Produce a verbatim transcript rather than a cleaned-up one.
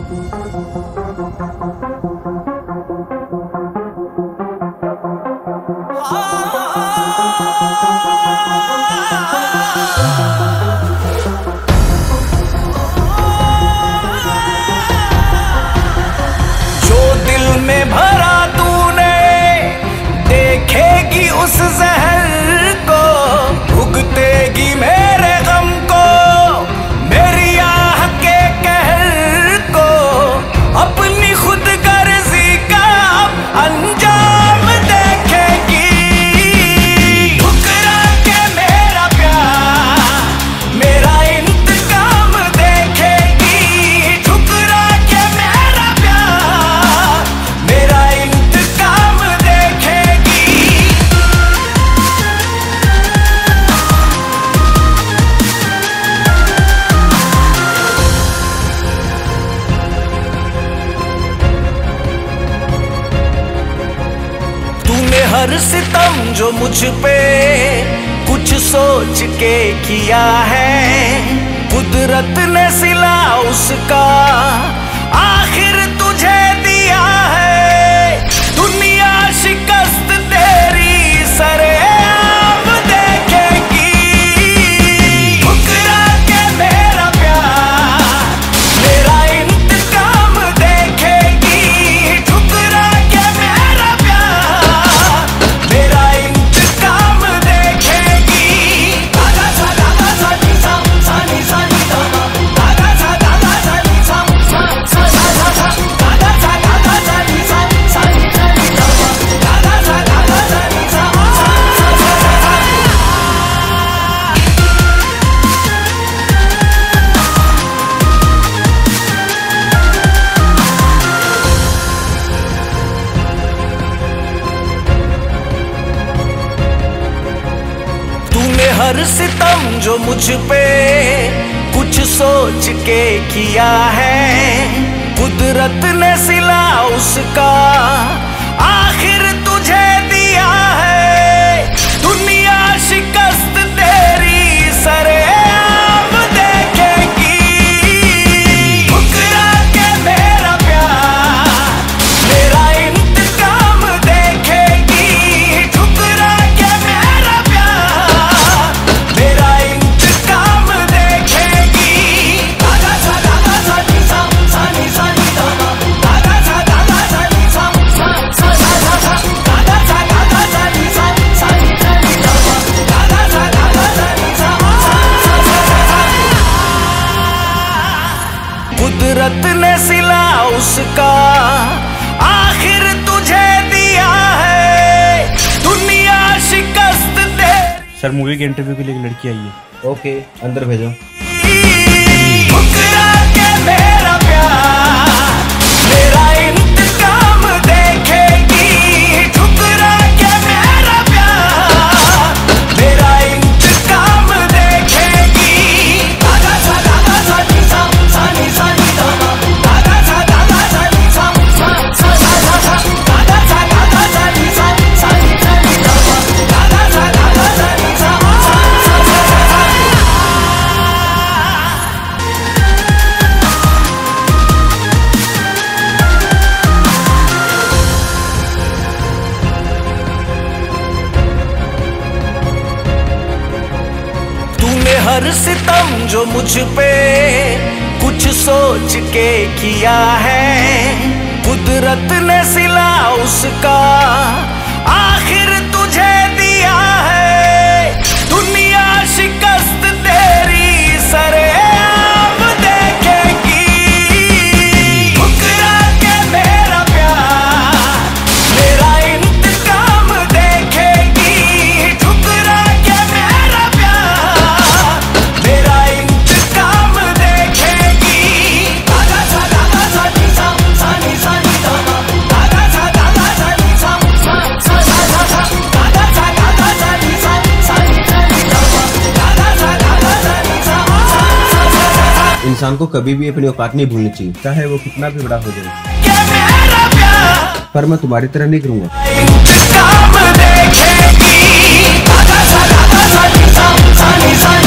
जो दिल में भरा तूने देखेगी उस जहर को, भुगतेगी मेरे गम को, मेरी आह के कहर को, अपनी खुद गर्जी का अंजाम देखेगी। ठुकरा के मेरा प्यार मेरा इंतकाम देखेगी। ठुकरा के मेरा प्यार मेरा इंतकाम देखेगी। तूने हर सितम जो मुझ पे कुछ सोच के किया है, कुदरत ने सिला उसका आखिर तुझे दिया है। दुनिया शिकस्त तेरी सरेआम देखेगी। ठुकरा के मेरा प्यार मेरा इंतकाम देखेगी। ठुकरा के मेरा प्यार मेरा इंतकाम देखेगी। दादा सा दादा सा नी सा सा नी सा नी दादा, दादा सा दादा सा नी सा सा सा सा सा, दादा सा दादा सा नी सा सा नी सा नी दादा, दादा सा दादा सा नी सा सा सा सा सा। तूने हर सितम जो मुझ पे कुछ सोच के किया है, कुदरत ने सिला उसका आखिर तुझे दिया है। दुनिया शिकस्त तेरी सरेआम देखेगी। ठुकरा के मेरा प्यार मेरा इंतकाम देखेगी। ठुकरा के मेरा प्यार मेरा इंतकाम देखेगी। दादा सा दादा सा नी सा सा नी सा नी दादा, दादा सा दादा सा नी सा सा सा सा सा, दादा सा दादा सा नी सा सा नी सा नी दादा, दादा सा दादा सा नी सा सा सा सा सा। कुदरत ने सिला उसका आखिर तुझे दिया है। दुनिया शिकस्त तेरी। सर मूवी के इंटरव्यू के लिए एक लड़की आई है। ओके, अंदर भेजो। ठुकरा के मेरा प्यार मेरा इंतकाम देखेगी। ठुकरा के मेरा प्यार मेरा इंतकाम देखेगी। दादा सा दादा सा नी सा सा नी सा नी दादा, दादा सा दादा सा नी सा सा सा सा सा, दादा सा दादा सा नी सा सा नी सा नी दादा, दादा सा दादा सा नी सा सा सा सा सा। तूने हर सितम जो मुझ पे कुछ सोच के किया है, कुदरत ने सिला उसका आखिर तुझे दिया है। दुनिया शिकस्त तेरी सरेआम देखेगी। ठुकरा के मेरा प्यार मेरा इंतकाम देखेगी। ठुकरा के मेरा प्यार मेरा इंतकाम देखेगी। दादा सा दादा सा नी सा सा नी सा नी दादा, दादा सा दादा सा नी सा सा सा सा सा, दादा सा दादा सा नी सा सा नी सा नी दादा, दादा सा दादा सा नी सा सा सा सा सा। इंसान को कभी भी अपनी औकात नहीं भूलनी चाहिए, चाहे वो कितना भी बड़ा हो जाए। के मेरा प्यार पर मैं तुम्हारी तरह नहीं करूंगा। इंतकाम देखेगी। दादा सा दादा सा नी सा सा नी सा